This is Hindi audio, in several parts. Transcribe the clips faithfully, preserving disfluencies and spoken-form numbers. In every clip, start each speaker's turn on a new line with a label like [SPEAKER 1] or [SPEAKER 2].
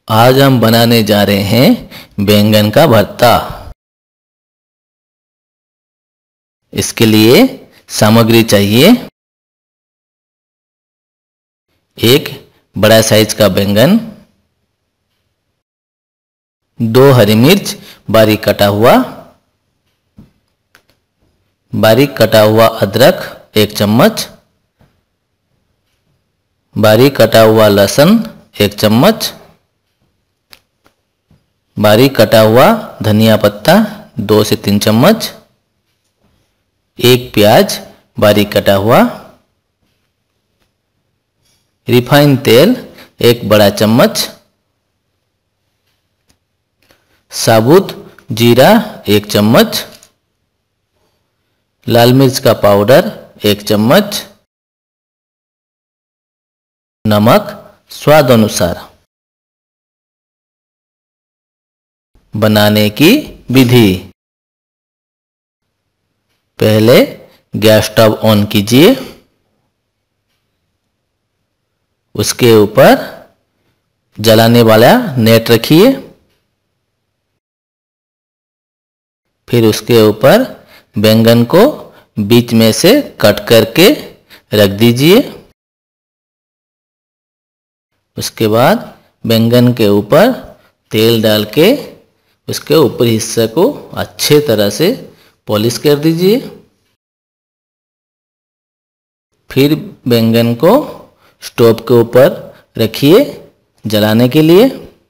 [SPEAKER 1] आज हम बनाने जा रहे हैं बैंगन का भरता। इसके लिए सामग्री चाहिए एक बड़ा साइज का बैंगन, दो हरी मिर्च बारीक कटा हुआ, बारीक कटा हुआ अदरक एक चम्मच, बारीक कटा हुआ लहसुन एक चम्मच, बारीक कटा हुआ धनिया पत्ता दो से तीन चम्मच, एक प्याज बारीक कटा हुआ, रिफाइन तेल एक बड़ा चम्मच, साबुत जीरा एक चम्मच, लाल मिर्च का पाउडर एक चम्मच, नमक स्वाद अनुसार। बनाने की विधि। पहले गैस स्टव ऑन कीजिए, उसके ऊपर जलाने वाला नेट रखिए, फिर उसके ऊपर बैंगन को बीच में से कट करके रख दीजिए। उसके बाद बैंगन के ऊपर तेल डाल के उसके ऊपरी हिस्से को अच्छे तरह से पॉलिश कर दीजिए। फिर बैंगन को स्टोव के ऊपर रखिए जलाने के लिए।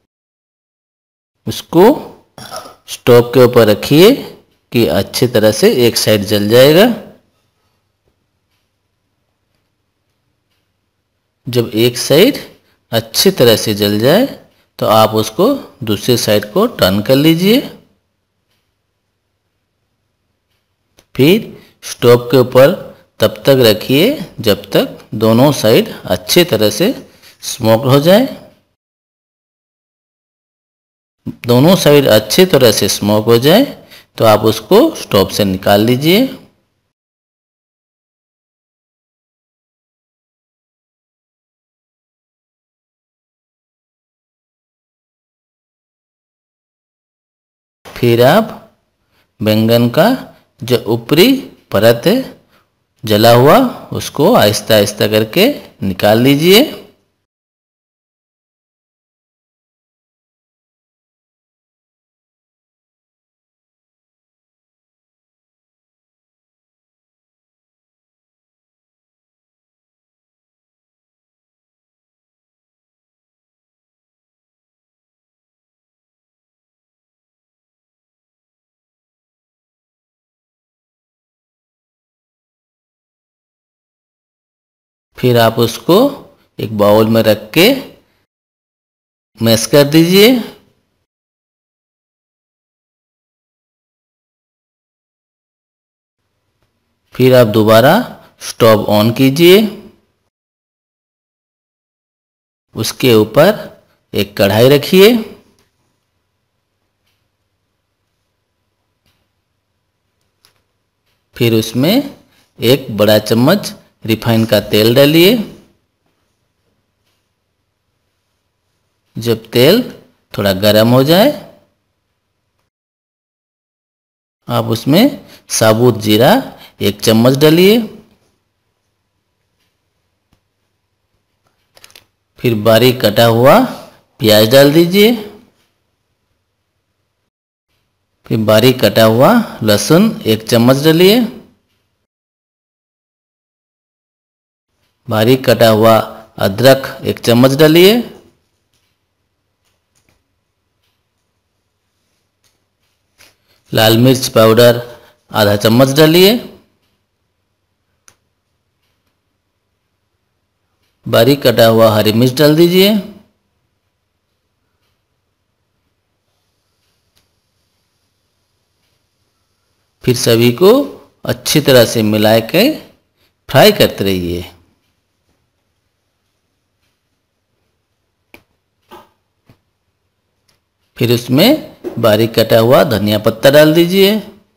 [SPEAKER 1] उसको स्टोव के ऊपर रखिए कि अच्छी तरह से एक साइड जल जाएगा। जब एक साइड अच्छी तरह से जल जाए तो आप उसको दूसरी साइड को टर्न कर लीजिए। फिर स्टोव के ऊपर तब तक रखिए जब तक दोनों साइड अच्छी तरह से स्मोक हो जाए। दोनों साइड अच्छी तरह से स्मोक हो जाए तो आप उसको स्टोव से निकाल लीजिए। फिर आप बैंगन का जो ऊपरी परत है जला हुआ उसको आहिस्ता आहिस्ता करके निकाल लीजिए। फिर आप उसको एक बाउल में रख के मैश कर दीजिए। फिर आप दोबारा स्टोव ऑन कीजिए। उसके ऊपर एक कढ़ाई रखिए। फिर उसमें एक बड़ा चम्मच रिफाइन का तेल डालिए। जब तेल थोड़ा गर्म हो जाए आप उसमें साबुत जीरा एक चम्मच डालिए। फिर बारीक कटा हुआ प्याज डाल दीजिए। फिर बारीक कटा हुआ लहसुन एक चम्मच डालिए। बारीक कटा हुआ अदरक एक चम्मच डालिए। लाल मिर्च पाउडर आधा चम्मच डालिए। बारीक कटा हुआ हरी मिर्च डाल दीजिए। फिर सभी को अच्छी तरह से मिला के फ्राई करते रहिए। फिर उसमें बारीक कटा हुआ धनिया पत्ता डाल दीजिए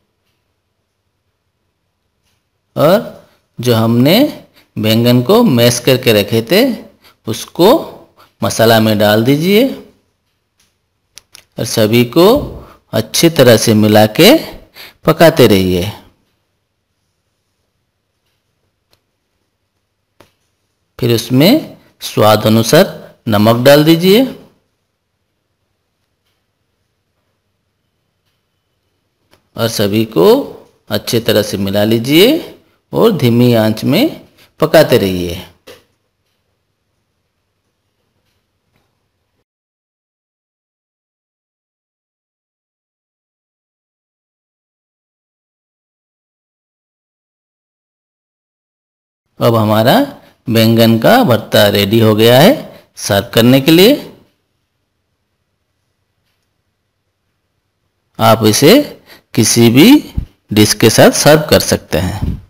[SPEAKER 1] और जो हमने बैंगन को मैश करके रखे थे उसको मसाला में डाल दीजिए। और सभी को अच्छी तरह से मिला के पकाते रहिए। फिर उसमें स्वाद अनुसार नमक डाल दीजिए और सभी को अच्छे तरह से मिला लीजिए और धीमी आंच में पकाते रहिए। अब हमारा बैंगन का भरता रेडी हो गया है सर्व करने के लिए। आप इसे किसी भी डिश के साथ सर्व कर सकते हैं।